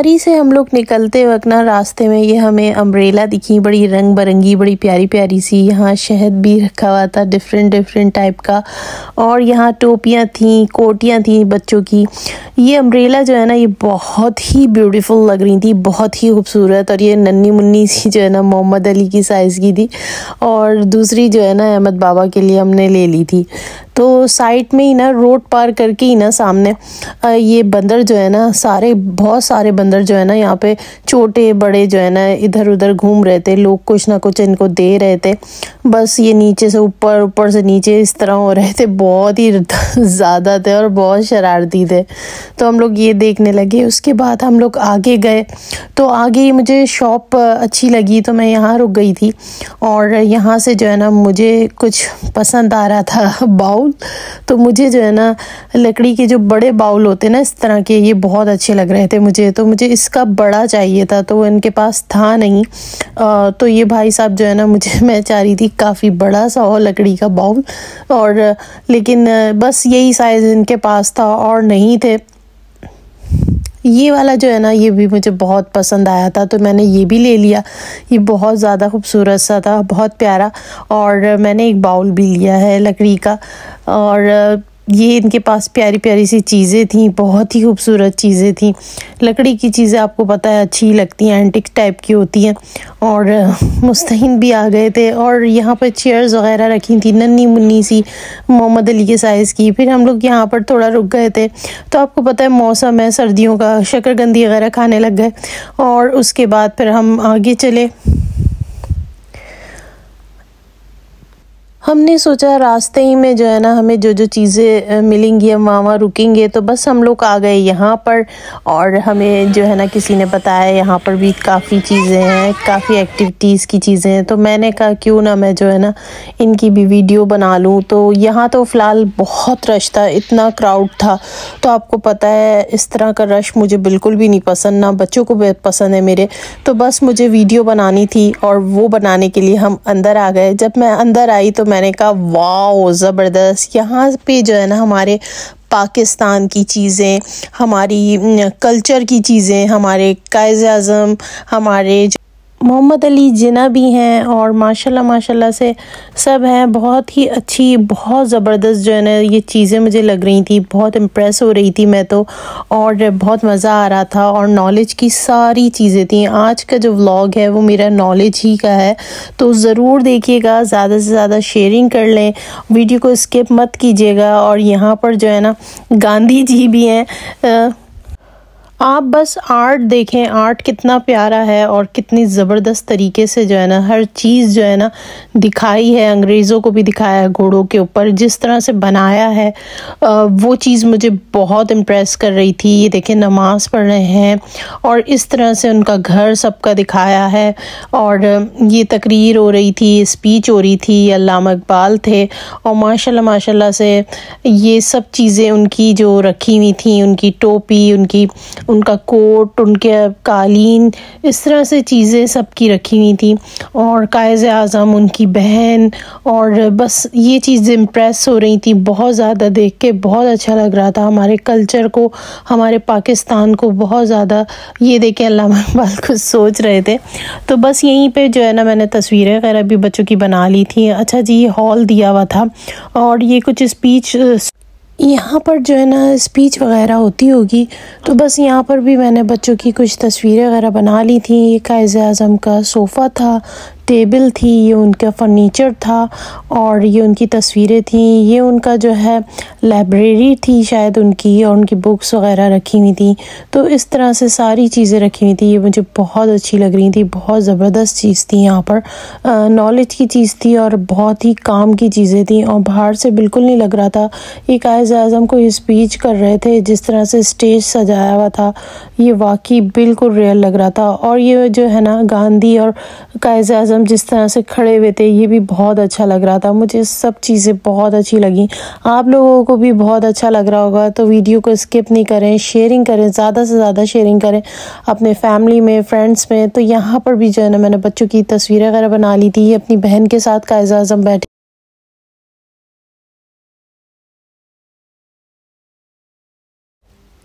Safari से हम लोग निकलते वक्त ना रास्ते में ये हमें अम्ब्रेला दिखी, बड़ी रंग बिरंगी, बड़ी प्यारी प्यारी सी। यहाँ शहद भी रखा हुआ था डिफरेंट डिफरेंट टाइप का, और यहाँ टोपियाँ थी, कोटियाँ थी बच्चों की। ये अम्ब्रेला जो है ना ये बहुत ही ब्यूटीफुल लग रही थी, बहुत ही खूबसूरत। और ये नन्ही मुन्नी सी जो है ना मोहम्मद अली की साइज़ की थी, और दूसरी जो है ना अहमद बाबा के लिए हमने ले ली थी। तो साइड में ही ना रोड पार करके ही ना सामने ये बंदर जो है ना बहुत सारे बंदर जो है ना यहाँ पे छोटे बड़े जो है ना इधर उधर घूम रहे थे। लोग कुछ ना कुछ इनको दे रहे थे, बस ये नीचे से ऊपर, ऊपर से नीचे इस तरह हो रहे थे। बहुत ही ज़्यादा थे और बहुत शरारती थे। तो हम लोग ये देखने लगे। उसके बाद हम लोग आगे गए, तो आगे ही मुझे शॉप अच्छी लगी तो मैं यहाँ रुक गई थी। और यहाँ से जो है ना मुझे कुछ पसंद आ रहा था बाउल। तो मुझे जो है ना लकड़ी के जो बड़े बाउल होते हैं ना इस तरह के, ये बहुत अच्छे लग रहे थे मुझे। तो मुझे इसका बड़ा चाहिए था, तो वो इनके पास था नहीं। तो ये भाई साहब जो है ना मैं चाह रही थी काफ़ी बड़ा सा हो लकड़ी का बाउल, और लेकिन बस यही साइज़ इनके पास था और नहीं थे। ये वाला जो है ना ये भी मुझे बहुत पसंद आया था, तो मैंने ये भी ले लिया। ये बहुत ज़्यादा खूबसूरत सा था, बहुत प्यारा। और मैंने एक बाउल भी लिया है लकड़ी का। और ये इनके पास प्यारी प्यारी सी चीज़ें थी, बहुत ही खूबसूरत चीज़ें थी। लकड़ी की चीज़ें आपको पता है अच्छी लगती हैं, एंटिक टाइप की होती हैं। और मुस्तहिन भी आ गए थे, और यहाँ पर चेयर्स वगैरह रखी थी नन्ही मुन्नी सी मोहम्मद अली के साइज़ की। फिर हम लोग यहाँ पर थोड़ा रुक गए थे, तो आपको पता है मौसम है सर्दियों का, शकरकंदी वगैरह खाने लग गए। और उसके बाद फिर हम आगे चले। हमने सोचा रास्ते ही में जो है ना हमें जो जो चीज़ें मिलेंगी हम वहाँ रुकेंगे। तो बस हम लोग आ गए यहाँ पर, और हमें जो है ना किसी ने बताया यहाँ पर भी काफ़ी चीज़ें हैं, काफ़ी एक्टिविटीज़ की चीज़ें हैं। तो मैंने कहा क्यों ना मैं जो है ना इनकी भी वीडियो बना लूँ। तो यहाँ तो फ़िलहाल बहुत रश था, इतना क्राउड था। तो आपको पता है इस तरह का रश मुझे बिल्कुल भी नहीं पसंद, ना बच्चों को पसंद है मेरे। तो बस मुझे वीडियो बनानी थी, और वो बनाने के लिए हम अंदर आ गए। जब मैं अंदर आई तो मैंने कहा वाओ ज़बरदस्त। यहाँ पे जो है ना हमारे पाकिस्तान की चीज़ें, हमारी कल्चर की चीज़ें, हमारे कायद-ए-आज़म, हमारे मोहम्मद अली जिन्ना भी हैं, और माशाल्लाह माशाल्लाह से सब हैं। बहुत ही अच्छी, बहुत ज़बरदस्त जो है ना ये चीज़ें मुझे लग रही थी। बहुत इम्प्रेस हो रही थी मैं तो, और बहुत मज़ा आ रहा था। और नॉलेज की सारी चीज़ें थी। आज का जो व्लॉग है वो मेरा नॉलेज ही का है, तो ज़रूर देखिएगा, ज़्यादा से ज़्यादा शेयरिंग कर लें, वीडियो को स्किप मत कीजिएगा। और यहाँ पर जो है ना गांधी जी भी हैं। आप बस आर्ट देखें, आर्ट कितना प्यारा है और कितनी ज़बरदस्त तरीके से जो है ना हर चीज़ जो है ना दिखाई है। अंग्रेज़ों को भी दिखाया है घोड़ों के ऊपर, जिस तरह से बनाया है वो चीज़ मुझे बहुत इम्प्रेस कर रही थी। ये देखें नमाज़ पढ़ रहे हैं, और इस तरह से उनका घर सबका दिखाया है। और ये तकरीर हो रही थी, स्पीच हो रही थी, अल्लामा इकबाल थे। और माशाल्लाह माशाल्लाह से ये सब चीज़ें उनकी जो रखी हुई थी, उनकी टोपी, उनका कोट, उनके कालीन, इस तरह से चीज़ें सबकी रखी हुई थी। और कायद-ए-आज़म, उनकी बहन, और बस ये चीज़ इम्प्रेस हो रही थी बहुत ज़्यादा। देख के बहुत अच्छा लग रहा था, हमारे कल्चर को, हमारे पाकिस्तान को बहुत ज़्यादा। ये देख के अल्लामा इकबाल कुछ सोच रहे थे। तो बस यहीं पे जो है ना मैंने तस्वीरें वगैरह भी बच्चों की बना ली थी। अच्छा जी, ये हॉल दिया हुआ था, और ये कुछ स्पीच, यहाँ पर जो है ना स्पीच वगैरह होती होगी। तो बस यहाँ पर भी मैंने बच्चों की कुछ तस्वीरें वगैरह बना ली थी। ये कायद-ए-आज़म का सोफ़ा था, टेबल थी, ये उनका फर्नीचर था, और ये उनकी तस्वीरें थी। ये उनका जो है लाइब्रेरी थी शायद उनकी, और उनकी बुक्स वगैरह रखी हुई थी। तो इस तरह से सारी चीज़ें रखी हुई थी। ये मुझे बहुत अच्छी लग रही थी, बहुत ज़बरदस्त चीज़ थी। यहाँ पर नॉलेज की चीज़ थी, और बहुत ही काम की चीज़ें थी, और बाहर से बिल्कुल नहीं लग रहा था ये कायद-ए-आज़म को स्पीच कर रहे थे। जिस तरह से स्टेज सजाया हुआ था ये वाकई बिल्कुल रियल लग रहा था। और ये जो है ना गांधी और कायद-ए-आज़म जिस तरह से खड़े हुए थे, ये भी बहुत अच्छा लग रहा था। मुझे सब चीज़ें बहुत अच्छी लगी। आप लोगों को भी बहुत अच्छा लग रहा होगा। तो वीडियो को स्किप नहीं करें, शेयरिंग करें, ज़्यादा से ज़्यादा शेयरिंग करें अपने फैमिली में, फ्रेंड्स में। तो यहाँ पर भी जो है ना मैंने बच्चों की तस्वीरें वगैरह बना ली थी। अपनी बहन के साथ कायद-ए-आज़म बैठे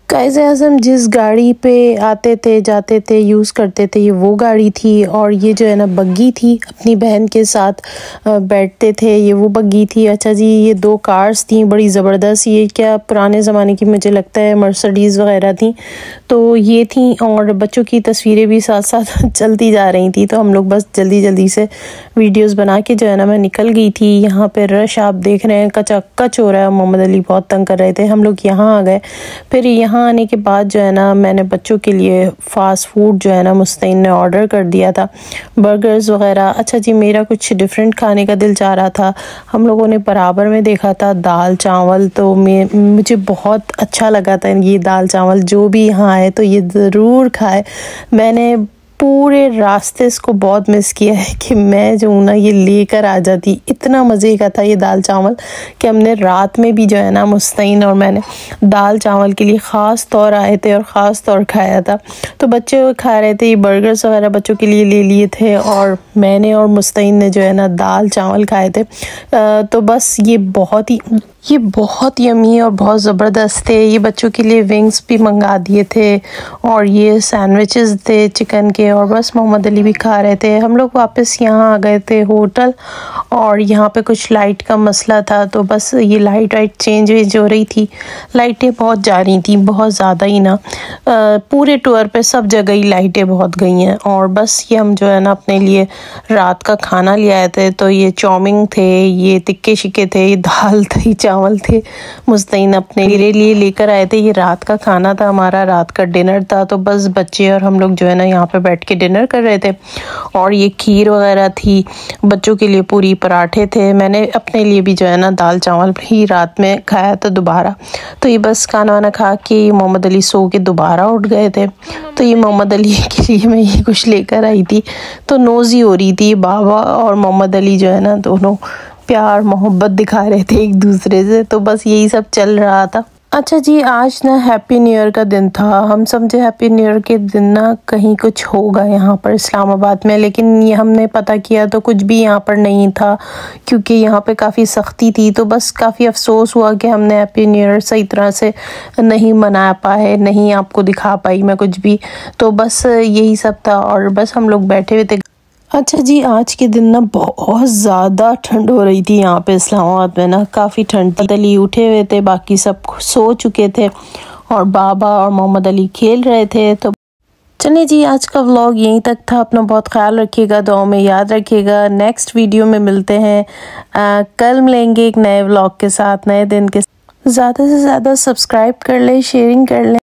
कायज़-ए-आज़म जिस गाड़ी पे आते थे जाते थे यूज़ करते थे ये वो गाड़ी थी और ये जो है ना बग्गी थी, अपनी बहन के साथ बैठते थे, ये वो बग्गी थी। अच्छा जी, ये 2 कार्स थी बड़ी ज़बरदस्त, ये क्या पुराने ज़माने की मुझे लगता है मर्सिडीज़ वग़ैरह थी, तो ये थी। और बच्चों की तस्वीरें भी साथ साथ चलती जा रही थी, तो हम लोग बस जल्दी जल्दी से वीडियोज़ बना के जो है ना मैं निकल गई थी। यहाँ पे रश आप देख रहे हैं, कचाकच हो रहा है। मोहम्मद अली बहुत तंग कर रहे थे, हम लोग यहाँ आ गए। फिर यहाँ आने के बाद जो है ना मैंने बच्चों के लिए फ़ास्ट फूड जो है ना मुस्तैन ने ऑर्डर कर दिया था, बर्गर्स वग़ैरह। अच्छा जी, मेरा कुछ डिफरेंट खाने का दिल चाह रहा था। हम लोगों ने बराबर में देखा था दाल चावल, तो मुझे बहुत अच्छा लगा था ये दाल चावल। जो भी यहाँ आए तो ये ज़रूर खाए। मैंने पूरे रास्ते इसको बहुत मिस किया है कि मैं जो हूँ ना ये लेकर आ जाती। इतना मज़े का था ये दाल चावल कि हमने रात में भी जो है ना मुस्तैन और मैंने दाल चावल के लिए ख़ास तौर आए थे और ख़ास तौर खाया था। तो बच्चे खा रहे थे, ये बर्गर्स वगैरह बच्चों के लिए ले लिए थे और मैंने और मुस्तैन ने जो है ना दाल चावल खाए थे। तो बस ये बहुत यमी और बहुत ज़बरदस्त थे। ये बच्चों के लिए विंग्स भी मंगा दिए थे और ये सैंडविचेस थे चिकन के, और बस मोहम्मद अली भी खा रहे थे। हम लोग वापस यहाँ आ गए थे होटल, और यहाँ पे कुछ लाइट का मसला था, तो बस ये लाइट चेंज हो रही थी। लाइटें बहुत जा रही थी, बहुत ज़्यादा ही ना। पूरे टूर पे सब जगह ही लाइटें बहुत गई हैं। और बस ये हम जो है ना अपने लिए रात का खाना ले आए थे, तो ये चाउमीन थे, ये तिक्के शिके थे, ये दाल थी, चावल थे। मुस्तैन अपने लिए लेकर आए थे। ये रात का खाना था, हमारा रात का डिनर था। तो बस बच्चे और हम लोग जो है ना यहाँ पे बैठ के डिनर कर रहे थे। और ये खीर वगैरह थी, बच्चों के लिए पूरी पराठे थे। मैंने अपने लिए भी जो है ना दाल चावल ही रात में खाया था दोबारा। तो ये बस खाना वाना खा के मोहम्मद अली सो के दोबारा उठ गए थे। तो ये मोहम्मद अली के लिए मैं ये कुछ लेकर आई थी। तो नोज़ी हो रही थी, बाबा और मोहम्मद अली जो है ना दोनों प्यार मोहब्बत दिखा रहे थे एक दूसरे से। तो बस यही सब चल रहा था। अच्छा जी, आज ना हैप्पी न्यू ईयर का दिन था। हम समझे हैप्पी न्यू ईयर के दिन ना कहीं कुछ होगा यहाँ पर इस्लामाबाद में, लेकिन ये हमने पता किया तो कुछ भी यहाँ पर नहीं था, क्योंकि यहाँ पे काफ़ी सख्ती थी। तो बस काफ़ी अफसोस हुआ कि हमने हैप्पी न्यू ईयर सही तरह से नहीं मना पाए, नहीं आपको दिखा पाई मैं कुछ भी। तो बस यही सब था और बस हम लोग बैठे हुए थे। अच्छा जी, आज के दिन ना बहुत ज़्यादा ठंड हो रही थी यहाँ पे इस्लामाबाद में ना, काफ़ी ठंड थी। अली उठे हुए थे, बाकी सब सो चुके थे और बाबा और मोहम्मद अली खेल रहे थे। तो चलिए जी, आज का व्लॉग यहीं तक था। अपना बहुत ख्याल रखिएगा, दुआ में याद रखिएगा। नेक्स्ट वीडियो में मिलते हैं। कल मिलेंगे एक नए व्लॉग के साथ, नए दिन के साथ। ज़्यादा से ज़्यादा सब्सक्राइब कर लें, शेयरिंग कर लें।